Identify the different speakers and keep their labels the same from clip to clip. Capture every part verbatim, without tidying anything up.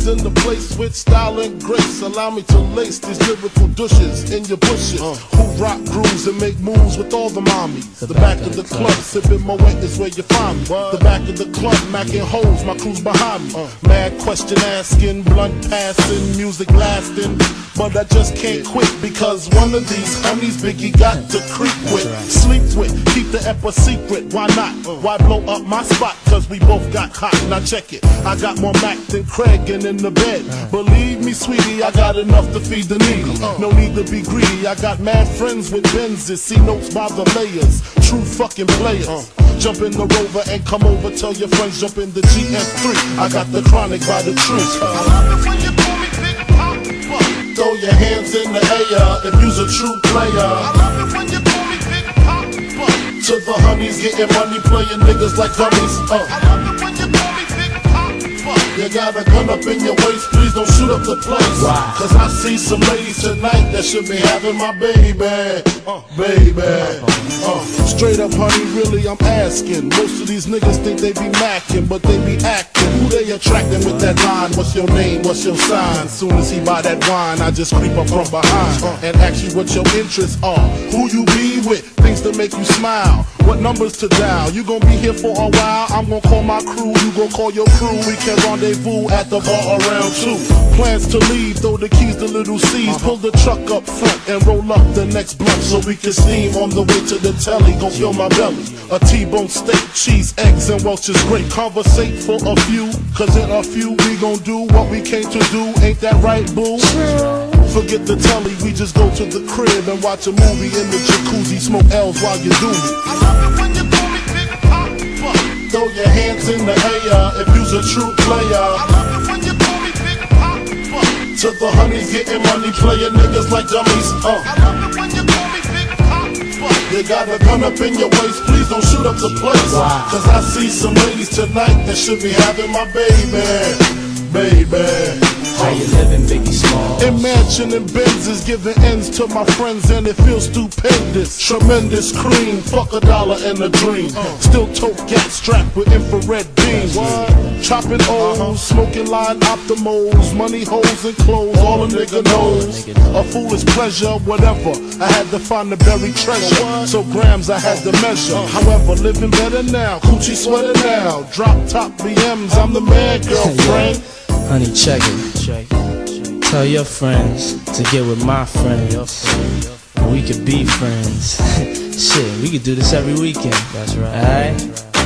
Speaker 1: homies in the place with style and grace. Allow me to lace these lyrical douches in your bushes. Uh. Who rock grooves and make moves with all the mommies. The, the back, back of the club, club sipping my weight is where you find me. What? The back of the club, macking holes, my crew's behind me. Uh. Mad question asking, blunt passing, music lasting. But I just can't quit because one of these homies Biggie got to creep with, right. Sleep with, keep the ep a secret. Why not? Uh. Why blow up my spot? Cause we both got hot. Now check it. I got more Mac than Craig and in the bed. Uh. Believe me, sweetie, I got enough to feed the needy. Uh. No need to be greedy. I got mad friends with Benzes. See notes by the layers. True fucking players. Uh. Jump in the Rover and come over. Tell your friends jump in the G S three. I got the chronic by the truth. Uh. I love it when you call me Big Papa. Throw your hands in the air if you's a true player. I love it when you call me Big Papa. To the honeys getting money, playing niggas like dummies. Uh. I love it when you call me Big Papa. You got a gun up in your waist, please don't shoot up the place. Wow. Cause I see some ladies tonight that should be having my baby. Uh, baby. Uh, straight up, honey, really, I'm asking. Most of these niggas think they be macking, but they be acting. Who they attracting with that line? What's your name? What's your sign? Soon as he buy that wine, I just creep up from behind uh, and ask you what your interests are. Who you be with? Things to make you smile. What numbers to dial? You gon' be here for a while. I'm gon' call my crew. You gon' call your crew. We can rendezvous at the bar around two. Plans to leave, throw the keys to little C's. Pull the truck up front and roll up the next blunt so we can steam on the way to the telly. Gon' fill my belly. A T-bone steak, cheese, eggs, and Welch's grape. Conversate for a few, cause in a few we gon' do what we came to do. Ain't that right, boo? Forget the telly, we just go to the crib and watch a movie in the jacuzzi. Smoke L's while you do me. I love it when you call me Big Papa. Throw your hands in the air if you's a true player. I love it when you call me Big Papa. To the honeys getting money, playing niggas like dummies. Uh. I love it when you call me Big Papa. You got a gun up in your waist, please don't shoot up the place. Wow. Cause I see some ladies tonight that should be having my baby. Baby.
Speaker 2: How you living, Biggie Smalls?
Speaker 1: Imagining Benzes giving ends to my friends and it feels stupendous. Tremendous cream, fuck a dollar and a dream. uh. Still tote gas strapped with infrared beams. What? Chopping O's, uh-huh. Smoking line optimals. Money holes and clothes, all a nigga knows. A foolish pleasure, whatever. I had to find the buried treasure, so grams I had to measure. However, living better now, coochie sweater now. Drop top B Ms, I'm the man, girlfriend.
Speaker 2: Honey, check it. Check. Tell your friends to get with my friends. We could be friends. Shit, we could do this every weekend. That's right. Alright?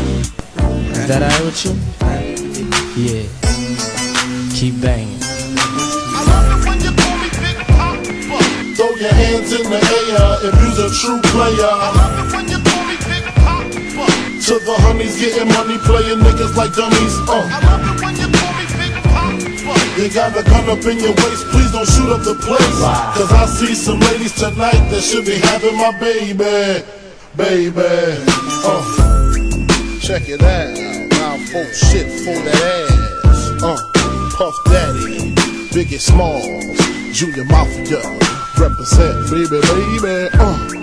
Speaker 2: Is that alright with you? Yeah. Keep banging.
Speaker 1: I love it when you call me Big Papa. Throw your hands in the air if you's a true player. I love it when you call me Big Papa. To the honeys getting money, playing niggas like dummies. Uh. I love it when you call me Big Papa. You got a gun up in your waist, please don't shoot up the place. Wow. Cause I see some ladies tonight that should be having my baby. Baby. Uh. Check it out. Now folk shit for that ass. Uh. Puff Daddy, Biggie Smalls, Junior Mafia, represent baby, baby. Uh.